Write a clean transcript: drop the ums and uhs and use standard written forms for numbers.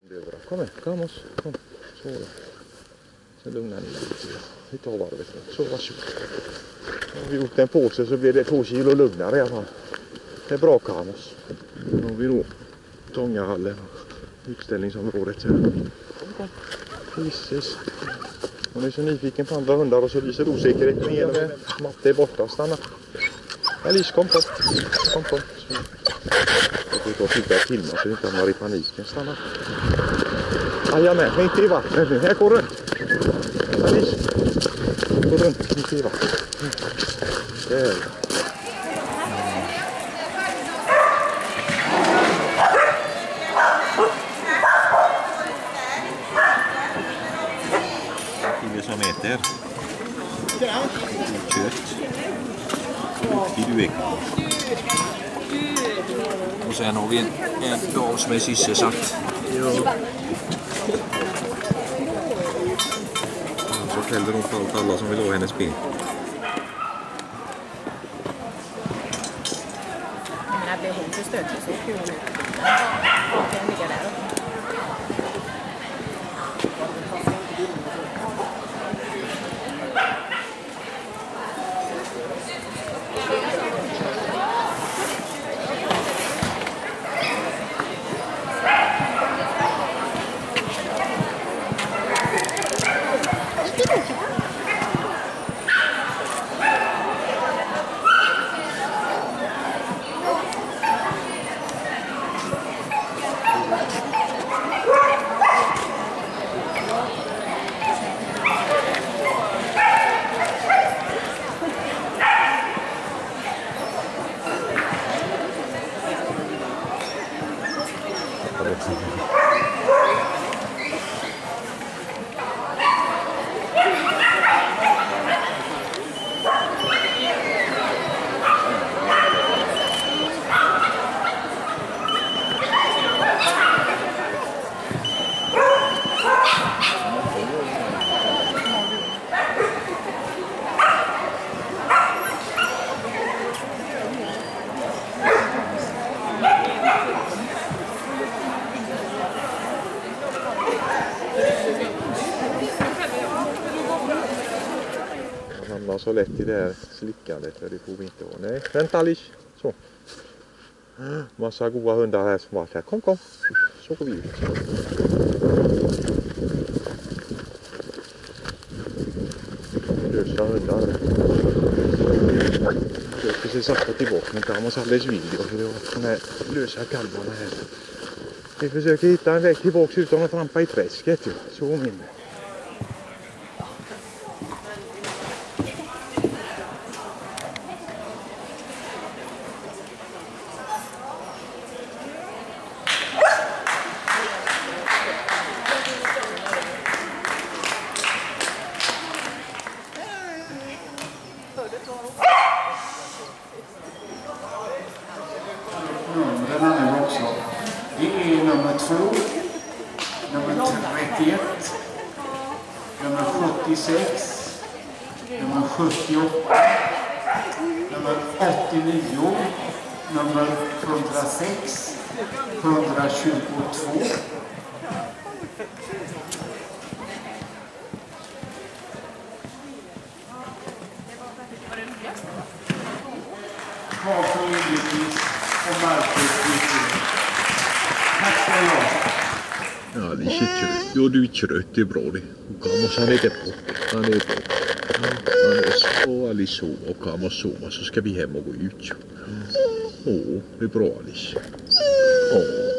Kom igen, Kamos. Kom. Så då. Sen lugnar ni lite. Vi tar varvet nu. Så varsågod. Om vi gjort en påse så blir det 2 kilo lugnare i alla fall. Det är bra, Kamos. Då har vi då Tångahallen och utställningsområdet. Kom. Jesus. Hon är så nyfiken på andra hundar och så lyser osäkerheten igenom. Matte är borta. Stanna. Alice, kom. Jag får titta ett filma så det inte hamnar i paniken. Stanna. Jajamän, inte i vattnet nu. Här går runt. Alice. Gå runt, inte i vattnet. Där. Som äter kött i veckan. Och sen har vi en dag som är sysselsatt. Ja. Så fäller hon för allt alla som vill ha hennes ben. Men det blir helt förstört så kul nu. Den ligger där. Så lätt i det här slickandet, för det får vi inte ha. Nej, vänta Alice. Så. Massa goda hundar här som varit här. Kom. Så går vi ut. Lösa hundar. Jag ska precis sakta tillbaka, men kan man så alldeles video för det var de här lösa kalvarna här. Vi försöker hitta en väg tillbaka utan att trampa i träsket. Så mindre. Numren nu också. Det är nummer 2, nummer 31, nummer 76, nummer 78, nummer 89, nummer 106, 122. Karlsson givetvis och Marcus. Tack ska ni ha. Ja, det är trött. Ja, du är trött. Det är bra det. Och Kamos, han är där på. Han är på. Han är så Alice sova och Kamos sova så ska vi hem och gå ut. Åh, det är bra Alice. Åh.